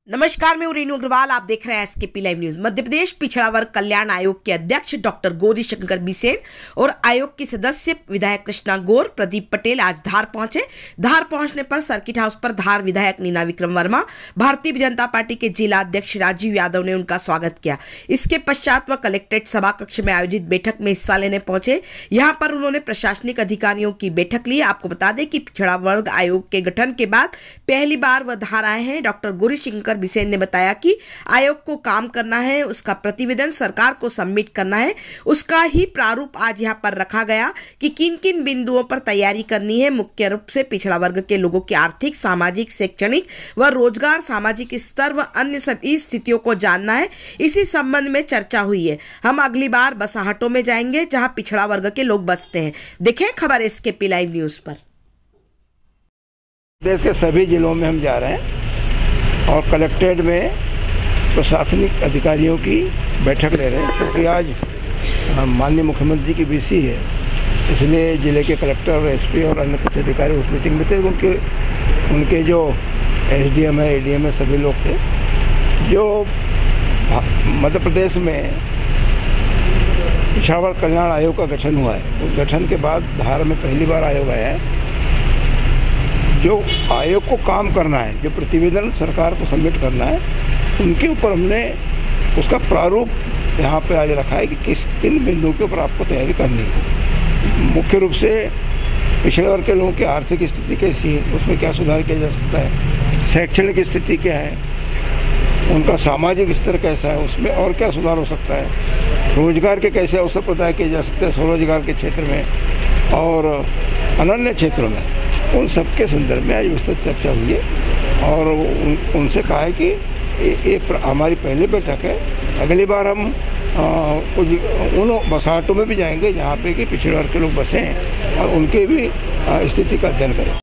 नमस्कार, मैं रेणु अग्रवाल। आप देख रहे हैं SKP live news. Madhya Pradesh पिछड़ा वर्ग कल्याण आयोग के अध्यक्ष डॉक्टर गौरी शंकर बिसेन और आयोग के सदस्य विधायक कृष्णा गौर, प्रदीप पटेल आज धार पहुंचे। धार पहुंचने पर सर्किट हाउस पर धार विधायक नीना विक्रम वर्मा, भारतीय जनता पार्टी के जिला अध्यक्ष राजीव यादव ने उनका स्वागत किया। इसके पश्चात वह कलेक्ट्रेट सभा कक्ष में आयोजित बैठक में हिस्सा लेने पहुंचे। यहाँ पर उन्होंने प्रशासनिक अधिकारियों की बैठक ली। आपको बता दें कि पिछड़ा वर्ग आयोग के गठन के बाद पहली बार वह धार आए हैं। डॉक्टर गौरी शंकर बिसेन ने बताया कि आयोग को काम करना है, उसका प्रतिवेदन सरकार को सबमिट करना है। उसका ही प्रारूप आज यहाँ पर रखा गया कि किन किन बिंदुओं पर तैयारी करनी है। मुख्य रूप से पिछड़ा वर्ग के लोगों की आर्थिक, सामाजिक, शैक्षणिक व रोजगार, सामाजिक स्तर व अन्य सभी स्थितियों को जानना है। इसी संबंध में चर्चा हुई है। हम अगली बार बसाहटों में जाएंगे जहां पिछड़ा वर्ग के लोग बसते हैं। देखें खबर एसकेपी लाइव न्यूज पर। देश के सभी जिलों में हम जा रहे हैं और कलेक्ट्रेट में प्रशासनिक अधिकारियों की बैठक ले रहे हैं, क्योंकि आज माननीय मुख्यमंत्री जी की बीसी है, इसलिए जिले के कलेक्टर और एसपी और अन्य कुछ अधिकारी उस मीटिंग में थे। उनके जो एसडीएम है, एडीएम है, सभी लोग थे। जो मध्य प्रदेश में पिछड़ा वर्ग कल्याण आयोग का गठन हुआ है, उस गठन के बाद धार में पहली बार आयोग आया है। जो आयोग को काम करना है, जो प्रतिवेदन सरकार को सबमिट करना है, उनके ऊपर हमने उसका प्रारूप यहाँ पे आज रखा है कि किन बिंदुओं के ऊपर आपको तैयारी करनी है। मुख्य रूप से पिछड़े वर्ग के लोगों की आर्थिक स्थिति कैसी है, उसमें क्या सुधार किया जा सकता है, शैक्षणिक स्थिति क्या है, उनका सामाजिक स्तर कैसा है, उसमें और क्या सुधार हो सकता है, रोजगार के कैसे अवसर प्रदान किए जा सकते हैं स्वरोजगार के क्षेत्र में और अन्य क्षेत्रों में, उन सब के संदर्भ में आज विस्तृत चर्चा हुई है। और उनसे कहा है कि ये हमारी पहली बैठक है। अगली बार हम कुछ उन बसाहटों में भी जाएंगे जहाँ पे कि पिछड़े वर्ग के लोग बसे हैं और उनके भी स्थिति का अध्ययन करें।